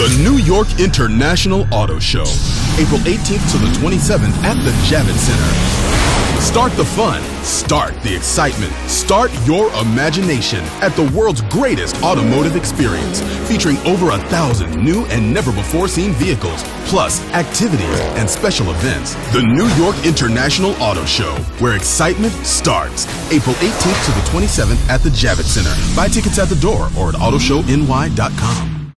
The New York International Auto Show, April 18th to the 27th at the Javits Center. Start the fun, start the excitement, start your imagination at the world's greatest automotive experience, featuring over 1,000 new and never-before-seen vehicles, plus activities and special events. The New York International Auto Show, where excitement starts. April 18th to the 27th at the Javits Center. Buy tickets at the door or at autoshowny.com.